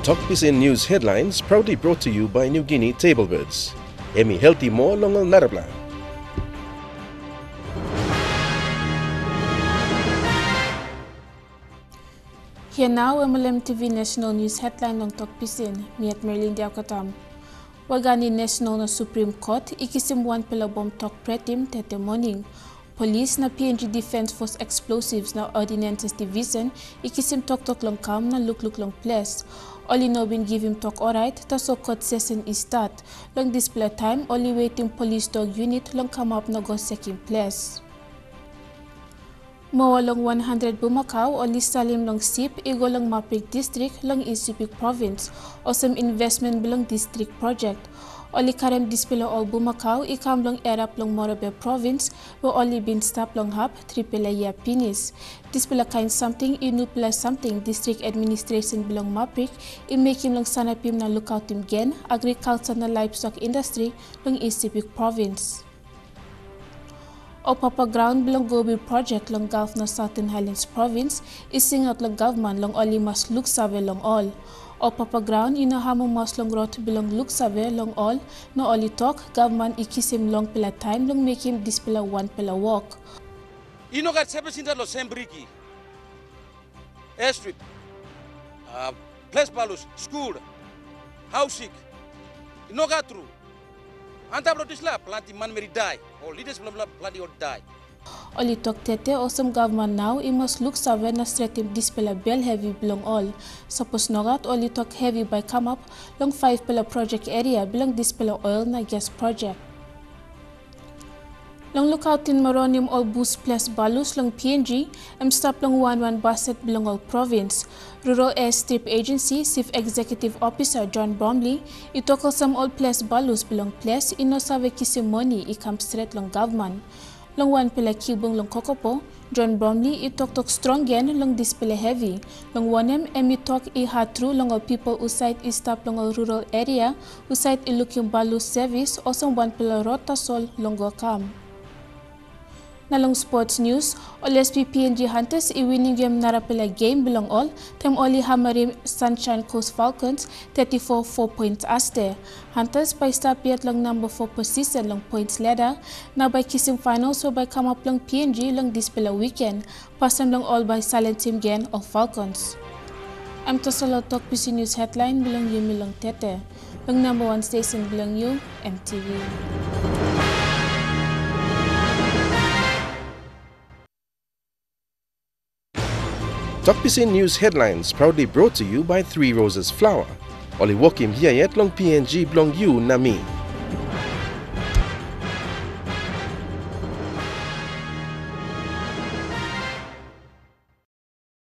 Tokpisin News headlines proudly brought to you by New Guinea Tablebirds. Emi healthy more longal narabla. Here now, MLM TV National News headline on Tokpisin, Miat Merlin Diakatam. Wagani National na Supreme Court, ikisim one pillar bomb tok pretim tete morning. Police na PNG Defense Force Explosives na Ordinances Division, ikisim tok long kam na look long place. Only no been give him talk alright, taso court session is start. Long display time, only waiting police dog unit long come up na go second place. Mo long 100 Bumakaw only Salim long SIP igo long Maprik District long Isipik Province o some investment belong district project. Only karem display all Bumakaw ikam long erap long Morabe Province where only been stop long hub triple year pinis. Display kind something inu plus something district administration belong Maprik in making long sanapim na lookout team gen agriculture na livestock industry long Isipik Province. O Papa Ground belong Gobi project long Gulf na Southern Highlands Province ising out long government long only mas look save long all. O Papa Ground inahamong mas long rot belong look save long all no only talk government ikisim long pila time long make him display one pila walk. Inogat sebesinta lo sembriki airstrip place balus school housing inogat true anta protisla planti man meri die or leaders bla planti or die. Oli talk tete awesome government now it must look save na stretim display bell heavy belong all. Suppose nogat only talk heavy by come up long 5 pila project area belong display oil na gas project. Long lookout in Maronium all boost plus balus long PNG stop long 11 Basset belong all province. Rural Airstrip Agency Chief Executive Officer John Bromley itokol some all plus balus belong plus ino save kisim money ikam straight long government. Long one pila kibong long kokopo John Bromley itok strong gen long display heavy. Long onem talk I hatru long all people who site is stop long all rural area who site I looking balus service also one pila rota sol long go kam. Nalong sports news, OLSP PNG Hunters i-winning game narapila game belong all, time only hamarim Sunshine Coast Falcons 34 points aste. Hunters by stop yet long number 4 position long points ladder, now by kissing finals so by come up long PNG long display weekend, passing long all by silent team game of Falcons. I'm Tosalo Talk PC News headline belong you milong tete, long number 1 station belong you MTV. Tokpisin News headlines proudly brought to you by Three Roses Flour. Oli wokim here yet long PNG belong you na me.